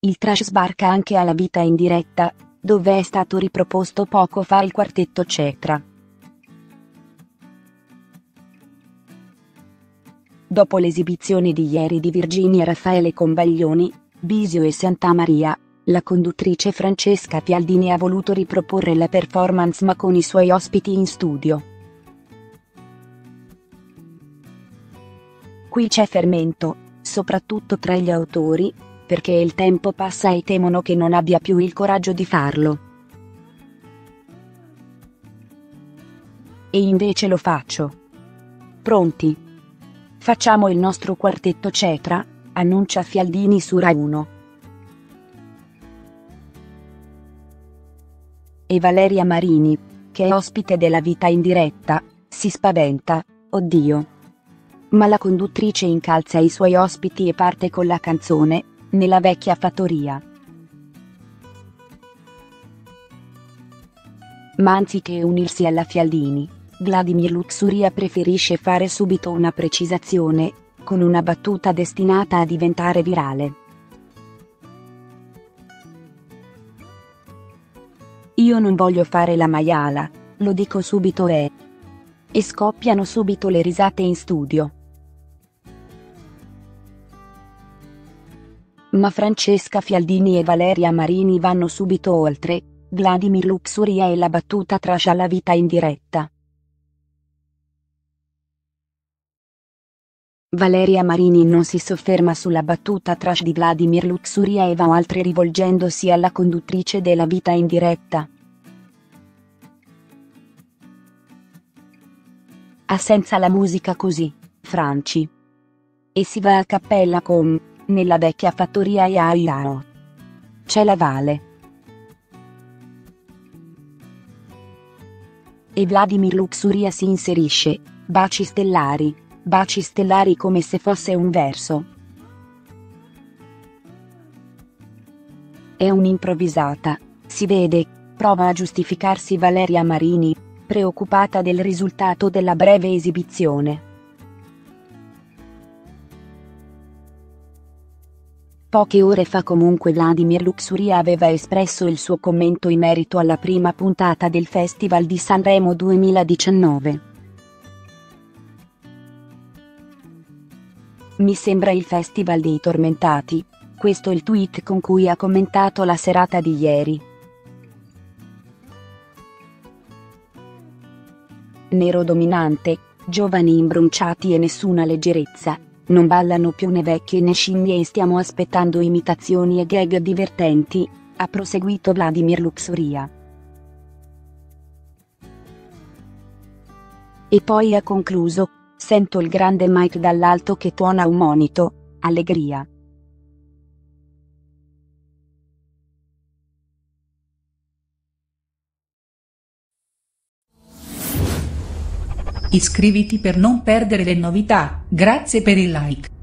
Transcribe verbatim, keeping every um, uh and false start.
il trash sbarca anche alla vita in diretta, dove è stato riproposto poco fa il quartetto Cetra. Dopo l'esibizione di ieri di Virginia Raffaele con Baglioni, Bisio e Santamaria, la conduttrice Francesca Fialdini ha voluto riproporre la performance ma con i suoi ospiti in studio. Qui c'è fermento, soprattutto tra gli autori, perché il tempo passa e temono che non abbia più il coraggio di farlo. E invece lo faccio. Pronti? Facciamo il nostro quartetto Cetra, annuncia Fialdini su Rai uno. E Valeria Marini, che è ospite della Vita in diretta, si spaventa, oddio. Ma la conduttrice incalza i suoi ospiti e parte con la canzone, Nella vecchia fattoria. Ma anziché unirsi alla Fialdini, Vladimir Luxuria preferisce fare subito una precisazione, con una battuta destinata a diventare virale. Io non voglio fare la maiala, lo dico subito e... E scoppiano subito le risate in studio. Ma Francesca Fialdini e Valeria Marini vanno subito oltre, Vladimir Luxuria e la battuta trash alla Vita in diretta. Valeria Marini non si sofferma sulla battuta trash di Vladimir Luxuria e va oltre rivolgendosi alla conduttrice della Vita in diretta. Ah, senza la musica così, Franci. E si va a cappella con Nella vecchia fattoria e Aiao. C'è la Vale. E Vladimir Luxuria si inserisce, baci stellari, baci stellari come se fosse un verso. È un'improvvisata, si vede, prova a giustificarsi Valeria Marini, preoccupata del risultato della breve esibizione. Poche ore fa comunque Vladimir Luxuria aveva espresso il suo commento in merito alla prima puntata del Festival di Sanremo duemiladiciannove. Mi sembra il Festival dei tormentati, questo è il tweet con cui ha commentato la serata di ieri. Nero dominante, giovani imbronciati e nessuna leggerezza. Non ballano più né vecchie né scimmie e stiamo aspettando imitazioni e gag divertenti, ha proseguito Vladimir Luxuria. E poi ha concluso, sento il grande Mike dall'alto che tuona un monito, allegria. Iscriviti per non perdere le novità, grazie per il like.